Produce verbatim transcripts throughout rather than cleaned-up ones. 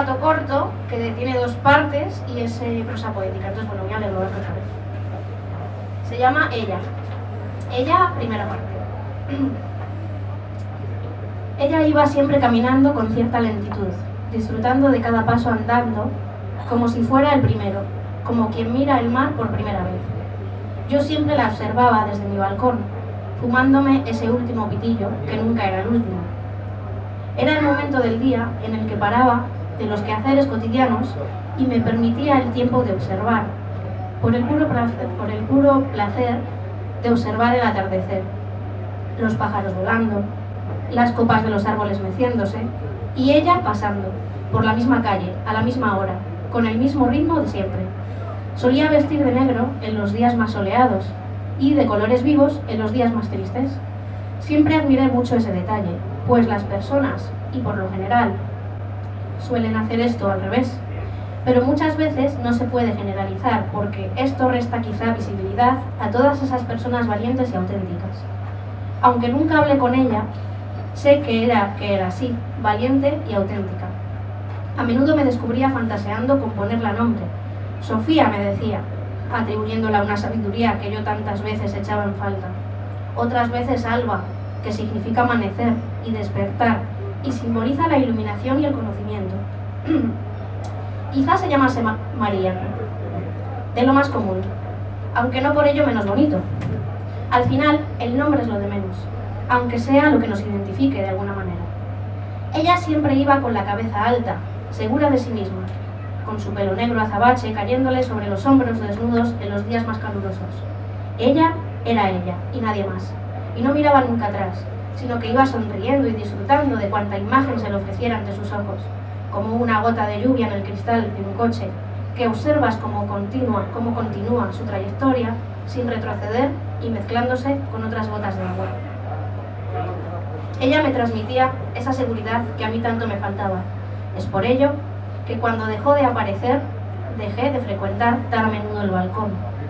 relato corto que tiene dos partes y es eh, prosa poética. Entonces, bueno, voy a leerlo otra vez. Se llama Ella. Ella, primera parte. Ella iba siempre caminando con cierta lentitud, disfrutando de cada paso andando, como si fuera el primero, como quien mira el mar por primera vez. Yo siempre la observaba desde mi balcón, fumándome ese último pitillo, que nunca era el último. Era el momento del día en el que paraba de los quehaceres cotidianos y me permitía el tiempo de observar, por el puro placer, por el puro placer de observar el atardecer, los pájaros volando, las copas de los árboles meciéndose, y ella pasando, por la misma calle, a la misma hora, con el mismo ritmo de siempre. Solía vestir de negro en los días más soleados y de colores vivos en los días más tristes. Siempre admiré mucho ese detalle, pues las personas, y por lo general, suelen hacer esto al revés. Pero muchas veces no se puede generalizar, porque esto resta quizá visibilidad a todas esas personas valientes y auténticas. Aunque nunca hablé con ella, sé que era, que era así, valiente y auténtica. A menudo me descubría fantaseando con ponerla nombre. Sofía, me decía, atribuyéndola una sabiduría que yo tantas veces echaba en falta. Otras veces Alba, que significa amanecer y despertar, y simboliza la iluminación y el conocimiento. Quizás se llamase Ma- María, de lo más común, aunque no por ello menos bonito. Al final, el nombre es lo de menos, aunque sea lo que nos identifique de alguna manera. Ella siempre iba con la cabeza alta, segura de sí misma, con su pelo negro azabache cayéndole sobre los hombros desnudos en los días más calurosos. Ella era ella, y nadie más, y no miraba nunca atrás, sino que iba sonriendo y disfrutando de cuanta imagen se le ofreciera ante sus ojos, como una gota de lluvia en el cristal de un coche, que observas cómo continúa, cómo continúa su trayectoria sin retroceder y mezclándose con otras gotas de agua. Ella me transmitía esa seguridad que a mí tanto me faltaba. Es por ello que cuando dejó de aparecer, dejé de frecuentar tan a menudo el balcón.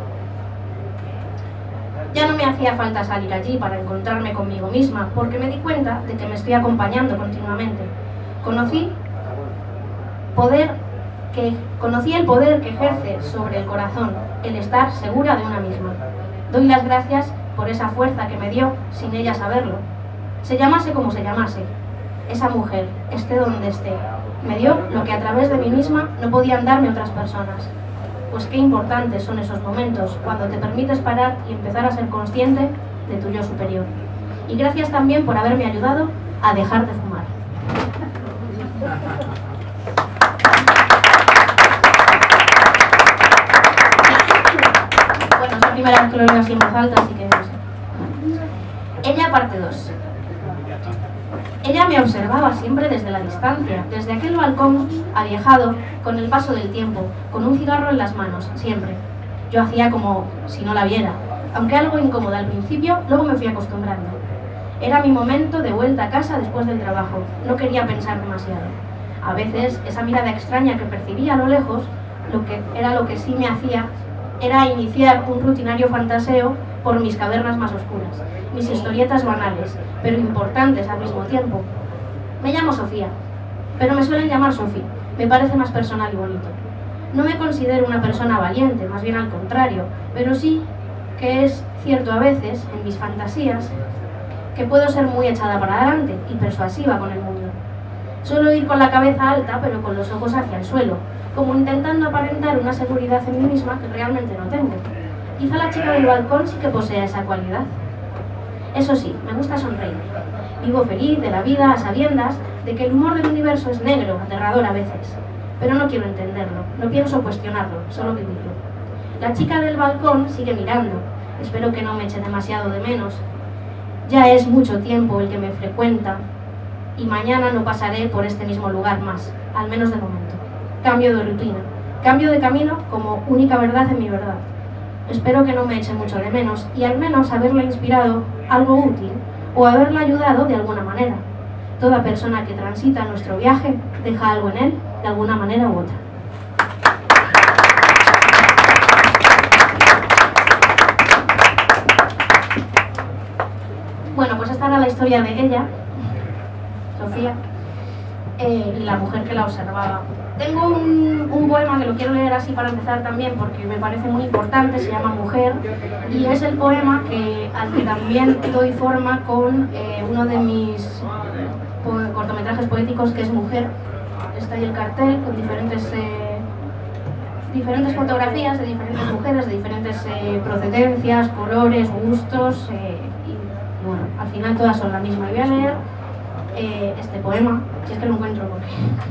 Ya no me hacía falta salir allí para encontrarme conmigo misma, porque me di cuenta de que me estoy acompañando continuamente. Conocí, poder que, conocí el poder que ejerce sobre el corazón, el estar segura de una misma. Doy las gracias por esa fuerza que me dio sin ella saberlo. Se llamase como se llamase, esa mujer, esté donde esté, me dio lo que a través de mí misma no podían darme otras personas. Pues qué importantes son esos momentos cuando te permites parar y empezar a ser consciente de tu yo superior. Y gracias también por haberme ayudado a dejar de fumar. Bueno, es la primera vez que lo leo así en voz alta, así que no sé. Ella, parte dos. Ella me observaba siempre desde la distancia, desde aquel balcón aviejado, con el paso del tiempo, con un cigarro en las manos, siempre. Yo hacía como si no la viera, aunque algo incómoda al principio, luego me fui acostumbrando. Era mi momento de vuelta a casa después del trabajo, no quería pensar demasiado. A veces, esa mirada extraña que percibía a lo lejos, lo que era lo que sí me hacía, era iniciar un rutinario fantaseo por mis cavernas más oscuras, mis historietas banales, pero importantes al mismo tiempo. Me llamo Sofía, pero me suelen llamar Sofi, me parece más personal y bonito. No me considero una persona valiente, más bien al contrario, pero sí que es cierto a veces, en mis fantasías, que puedo ser muy echada para adelante y persuasiva con el mundo. Suelo ir con la cabeza alta, pero con los ojos hacia el suelo, como intentando aparentar una seguridad en mí misma que realmente no tengo. Quizá la chica del balcón sí que posea esa cualidad. Eso sí, me gusta sonreír. Vivo feliz de la vida a sabiendas de que el humor del universo es negro, aterrador a veces. Pero no quiero entenderlo, no pienso cuestionarlo, solo vivirlo. La chica del balcón sigue mirando. Espero que no me eche demasiado de menos. Ya es mucho tiempo el que me frecuenta y mañana no pasaré por este mismo lugar más, al menos de momento. Cambio de rutina, cambio de camino como única verdad en mi verdad. Espero que no me eche mucho de menos y al menos haberle inspirado algo útil o haberla ayudado de alguna manera. Toda persona que transita nuestro viaje deja algo en él de alguna manera u otra. Bueno, pues esta era la historia de ella, Sofía, eh, y la mujer que la observaba. Tengo un, un poema que lo quiero leer así para empezar también porque me parece muy importante, se llama Mujer, y es el poema que, al que también doy forma con eh, uno de mis po cortometrajes poéticos, que es Mujer. Está ahí el cartel con diferentes, eh, diferentes fotografías de diferentes mujeres, de diferentes eh, procedencias, colores, gustos, eh, y, y bueno, al final todas son la misma. Y voy a leer eh, este poema, si es que lo encuentro porque...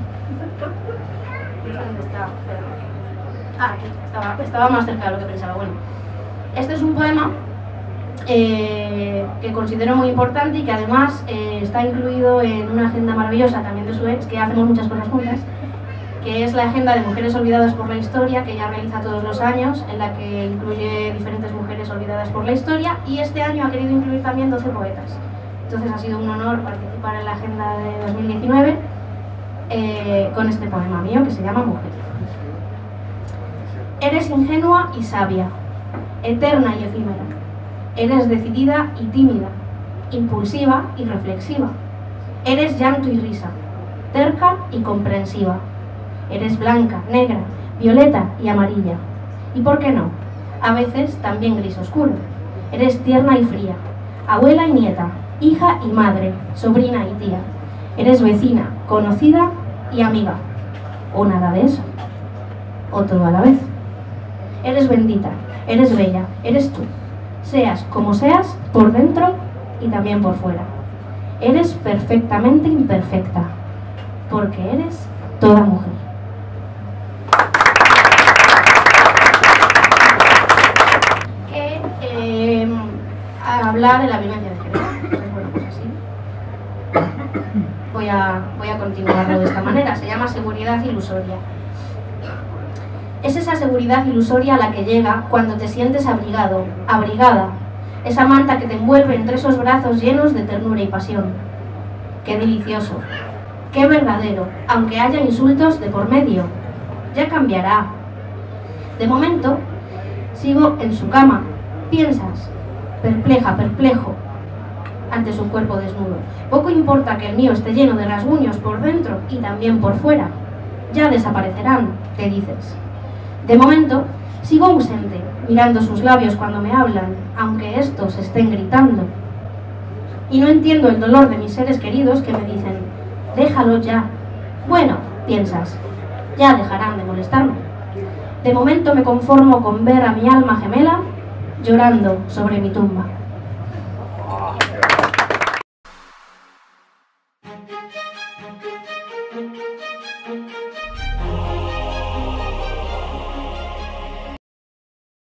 ¿Dónde está? Ah, aquí, estaba, estaba más cerca de lo que pensaba. Bueno, este es un poema eh, que considero muy importante y que además eh, está incluido en una agenda maravillosa también de su ex, que hacemos muchas cosas juntas, que es la Agenda de Mujeres Olvidadas por la Historia, que ella realiza todos los años, en la que incluye diferentes mujeres olvidadas por la historia, y este año ha querido incluir también doce poetas. Entonces ha sido un honor participar en la Agenda de dos mil diecinueve eh, con este poema mío que se llama Mujer. Eres ingenua y sabia, eterna y efímera. Eres decidida y tímida, impulsiva y reflexiva. Eres llanto y risa, terca y comprensiva. Eres blanca, negra, violeta y amarilla. Y por qué no, a veces también gris oscuro. Eres tierna y fría, abuela y nieta, hija y madre, sobrina y tía. Eres vecina, conocida y amiga. O nada de eso. O todo a la vez. Eres bendita, eres bella, eres tú. Seas como seas, por dentro y también por fuera. Eres perfectamente imperfecta, porque eres toda mujer. Que eh, habla de la violencia de género. Entonces, bueno, pues así. Voy a, voy a continuarlo de esta manera. Se llama seguridad ilusoria. Es esa seguridad ilusoria a la que llega cuando te sientes abrigado, abrigada, esa manta que te envuelve entre esos brazos llenos de ternura y pasión. ¡Qué delicioso! ¡Qué verdadero! Aunque haya insultos de por medio. Ya cambiará. De momento, sigo en su cama. Piensas, perpleja, perplejo, ante su cuerpo desnudo. Poco importa que el mío esté lleno de rasguños por dentro y también por fuera. Ya desaparecerán, te dices. De momento, sigo ausente, mirando sus labios cuando me hablan, aunque estos estén gritando. Y no entiendo el dolor de mis seres queridos que me dicen, déjalo ya. Bueno, piensas, ya dejarán de molestarme. De momento me conformo con ver a mi alma gemela llorando sobre mi tumba.